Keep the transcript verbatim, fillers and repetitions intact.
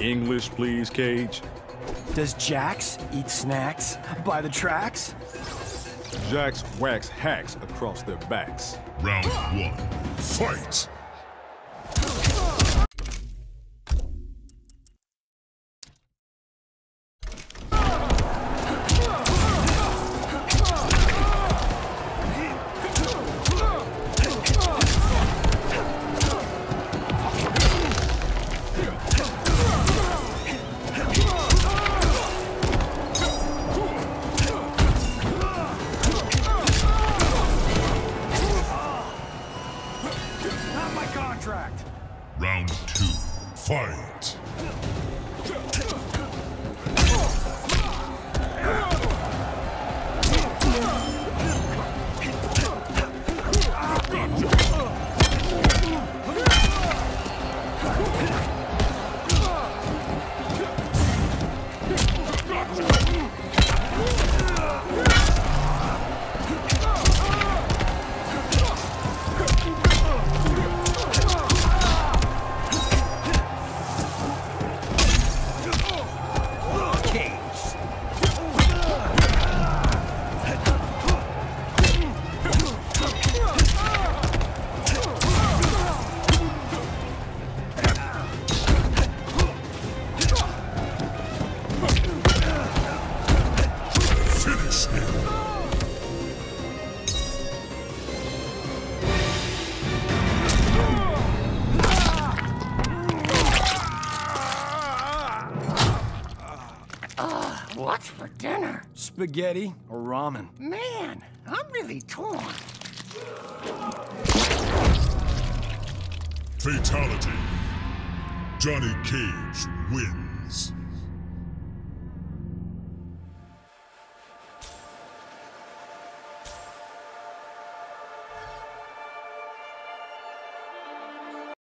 English, please, Cage? Does Jax eat snacks by the tracks? Jax wax hacks across their backs. Round one, fight! Not my contract. Round two, fight! What's for dinner? Spaghetti or ramen? Man, I'm really torn. Fatality. Johnny Cage wins.